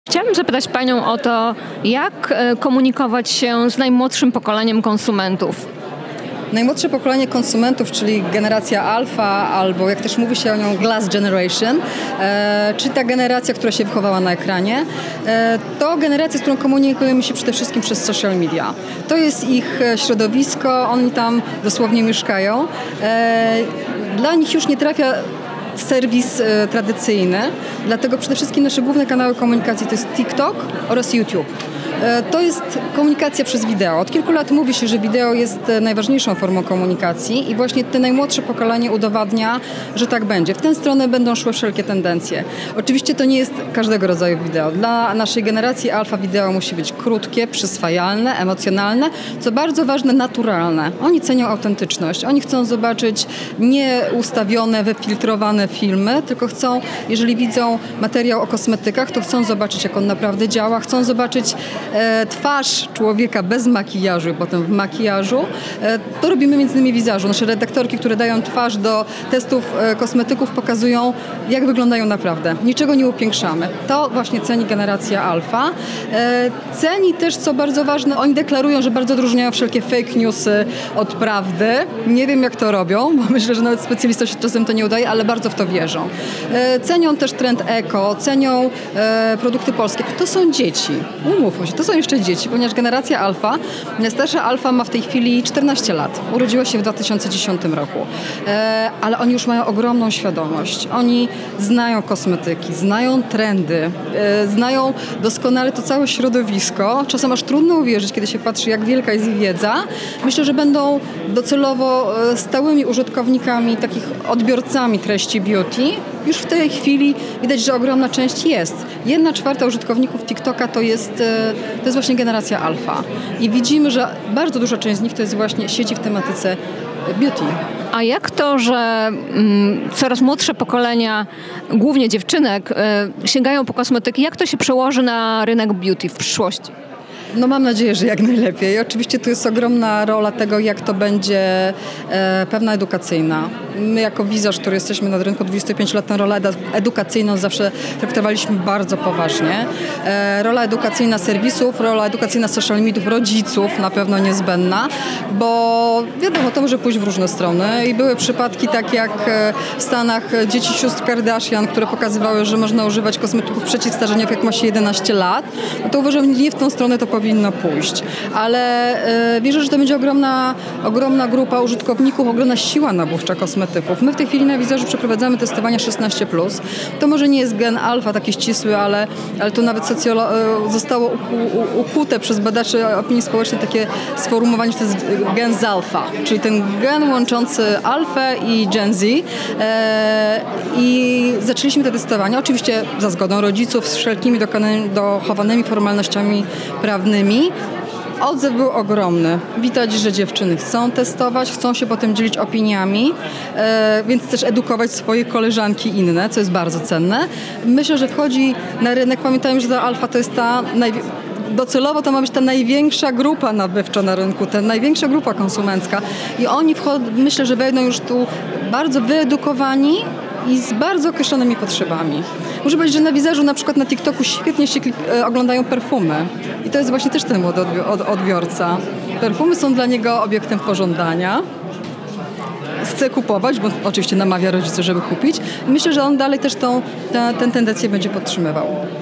Chciałabym zapytać Panią o to, jak komunikować się z najmłodszym pokoleniem konsumentów. Najmłodsze pokolenie konsumentów, czyli generacja alfa, albo jak też mówi się o nią Glass Generation, czyli ta generacja, która się wychowała na ekranie, to generacja, z którą komunikujemy się przede wszystkim przez social media. To jest ich środowisko, oni tam dosłownie mieszkają. Dla nich już nie trafia serwis tradycyjny, dlatego przede wszystkim nasze główne kanały komunikacji to jest TikTok oraz YouTube. To jest komunikacja przez wideo. Od kilku lat mówi się, że wideo jest najważniejszą formą komunikacji i właśnie te najmłodsze pokolenie udowadnia, że tak będzie. W tę stronę będą szły wszelkie tendencje. Oczywiście to nie jest każdego rodzaju wideo. Dla naszej generacji alfa wideo musi być krótkie, przyswajalne, emocjonalne, co bardzo ważne, naturalne. Oni cenią autentyczność. Oni chcą zobaczyć nie ustawione, wyfiltrowane filmy, tylko chcą, jeżeli widzą materiał o kosmetykach, to chcą zobaczyć, jak on naprawdę działa, chcą zobaczyć twarz człowieka bez makijażu i potem w makijażu. To robimy między innymi w wizażu. Nasze redaktorki, które dają twarz do testów kosmetyków, pokazują, jak wyglądają naprawdę. Niczego nie upiększamy. To właśnie ceni generacja alfa. Ceni też, co bardzo ważne, oni deklarują, że bardzo odróżniają wszelkie fake newsy od prawdy. Nie wiem, jak to robią, bo myślę, że nawet specjalistom się czasem to nie udaje, ale bardzo w to wierzą. Cenią też trend eko, cenią produkty polskie. To są dzieci. Umówmy się, to są jeszcze dzieci, ponieważ generacja alfa, najstarsza alfa ma w tej chwili 14 lat. Urodziła się w 2010 roku. Ale oni już mają ogromną świadomość. Oni znają kosmetyki, znają trendy, znają doskonale to całe środowisko. Czasem aż trudno uwierzyć, kiedy się patrzy, jak wielka jest ich wiedza. Myślę, że będą docelowo stałymi użytkownikami, takich odbiorcami treści beauty. Już w tej chwili widać, że ogromna część jest. 1/4 użytkowników TikToka to jest właśnie generacja alfa. I widzimy, że bardzo duża część z nich to jest właśnie sieci w tematyce beauty. A jak to, że coraz młodsze pokolenia, głównie dziewczynek, sięgają po kosmetyki, jak to się przełoży na rynek beauty w przyszłości? No mam nadzieję, że jak najlepiej. Oczywiście tu jest ogromna rola tego, jak to będzie pewna edukacyjna. My jako wizaż, który jesteśmy na rynku 25 lat, tę rolę edukacyjną zawsze traktowaliśmy bardzo poważnie. Rola edukacyjna serwisów, rola edukacyjna social mediów, rodziców na pewno niezbędna, bo wiadomo, to może pójść w różne strony i były przypadki tak jak w Stanach dzieci sióstr Kardashian, które pokazywały, że można używać kosmetyków przeciwstarzeniowych, jak ma się 11 lat. No to uważam, że nie w tą stronę to powinno pójść. Ale wierzę, że to będzie ogromna grupa użytkowników, ogromna siła nabywcza kosmetyków. My w tej chwili na wizażu przeprowadzamy testowania 16+. To może nie jest gen alfa taki ścisły, ale to nawet zostało ukute przez badaczy opinii społecznej takie sformułowanie, że to jest gen z alfa, czyli ten gen łączący alfę i Gen Z. I zaczęliśmy te testowania, oczywiście za zgodą rodziców, z wszelkimi dochowanymi formalnościami prawnymi. Odzew był ogromny. Widać, że dziewczyny chcą testować, chcą się potem dzielić opiniami, więc też edukować swoje koleżanki inne, co jest bardzo cenne. Myślę, że wchodzi na rynek, pamiętajmy, że ta alfa to jest docelowo to ma być ta największa grupa nabywcza na rynku, ta największa grupa konsumencka i oni myślę, że wejdą już tu bardzo wyedukowani i z bardzo określonymi potrzebami. Muszę powiedzieć, że na wizażu, na przykład na TikToku świetnie się oglądają perfumy. I to jest właśnie też ten młody odbiorca. Perfumy są dla niego obiektem pożądania. Chce kupować, bo oczywiście namawia rodziców, żeby kupić. Myślę, że on dalej też tę tendencję będzie podtrzymywał.